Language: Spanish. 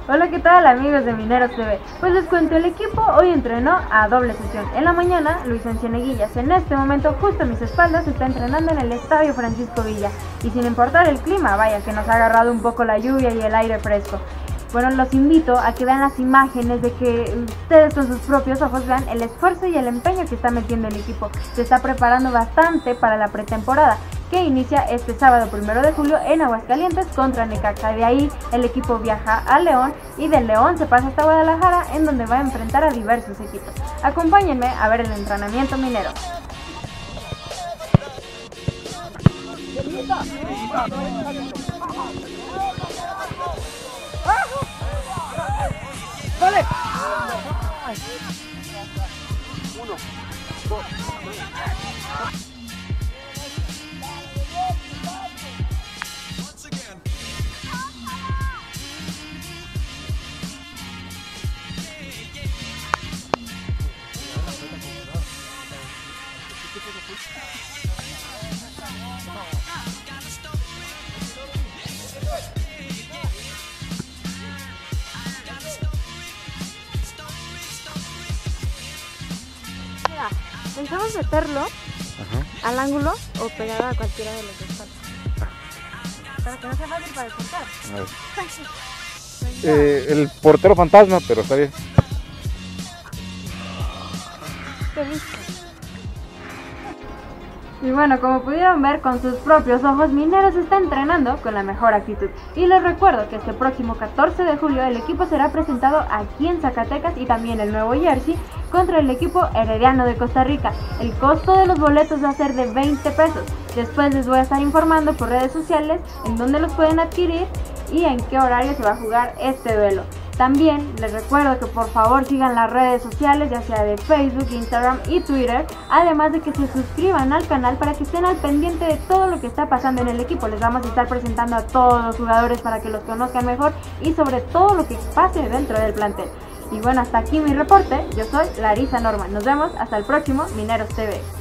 Hola, ¿qué tal amigos de Mineros TV? Pues les cuento, el equipo hoy entrenó a doble sesión. En la mañana, Luis Cieneguillas, en este momento justo a mis espaldas, está entrenando en el Estadio Francisco Villa. Y sin importar el clima, vaya que nos ha agarrado un poco la lluvia y el aire fresco. Bueno, los invito a que vean las imágenes, de que ustedes con sus propios ojos vean el esfuerzo y el empeño que está metiendo el equipo. Se está preparando bastante para la pretemporada, que inicia este sábado 1 de julio en Aguascalientes contra Necaxa. De ahí el equipo viaja a León y de León se pasa hasta Guadalajara, en donde va a enfrentar a diversos equipos. Acompáñenme a ver el entrenamiento minero. ¡Dale! 1, 2, 3. Pensamos meterlo al ángulo o pegado a cualquiera de los dos palos, para que no sea fácil para el El portero fantasma, pero está bien. ¿Qué viste? Y bueno, como pudieron ver con sus propios ojos, Mineros está entrenando con la mejor actitud. Y les recuerdo que este próximo 14 de julio el equipo será presentado aquí en Zacatecas y también el Nuevo Jersey contra el equipo Herediano de Costa Rica. El costo de los boletos va a ser de 20 pesos. Después les voy a estar informando por redes sociales en dónde los pueden adquirir y en qué horario se va a jugar este duelo. También les recuerdo que por favor sigan las redes sociales, ya sea de Facebook, Instagram y Twitter, además de que se suscriban al canal para que estén al pendiente de todo lo que está pasando en el equipo. Les vamos a estar presentando a todos los jugadores para que los conozcan mejor y sobre todo lo que pase dentro del plantel. Y bueno, hasta aquí mi reporte. Yo soy Larisa Norman. Nos vemos hasta el próximo Mineros TV.